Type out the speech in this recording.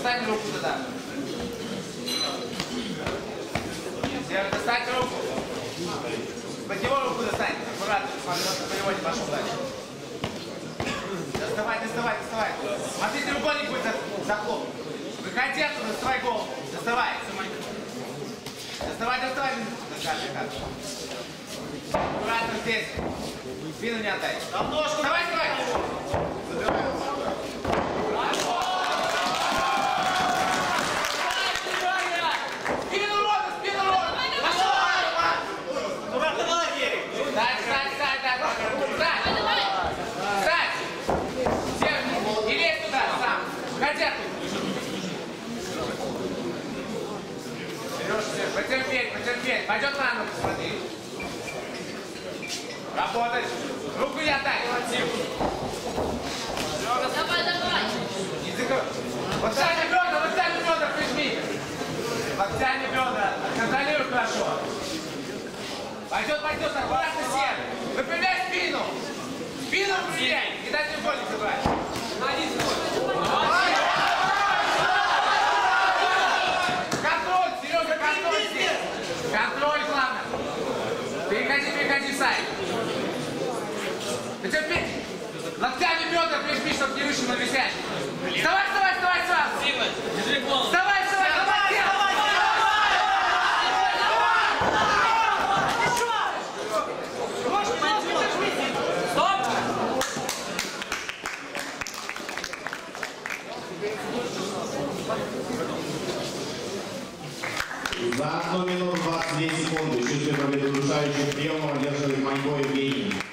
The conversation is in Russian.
достань руку туда. Сера, достань руку. Под его руку достань. Аккуратно, смотри, он по него не пошел дальше. Доставай, доставай, доставай. Смотри, треугольник будет захлопнут. Выходи оттуда, доставай голову. Доставай. Доставай, доставай. Аккуратно здесь. Спину не отдай. Давай, давай. Спину ровно, спину ровно. Пошел. Встань, встань, встань, так. Встань. Встань. Не лезь туда сам. Выходи оттуда. Потерпеть, потерпеть. Пойдет на ногу, смотри. Работать. Руку не отдай. Давай, давай. Локтями бедра, прижми. Локтями бедра. Контролируй хорошо. Пойдет, пойдет, аккуратно сел. Выпрямляй спину. Спину выпрямляй. Не дай треугольник забрать. Контроль, Сережа, контроль здесь. Контроль, главное. Переходи, переходи, Сай. Потерпи. Локтями бедра прижми, чтобы не вышел на висящий. Вставай, вставай, вставай сразу. Вставай, вставай, вставай, давай. Стоп. За 1 минуту 22 секунды. Чувствует победу удушающим приемом, одерживает Манько Евгений.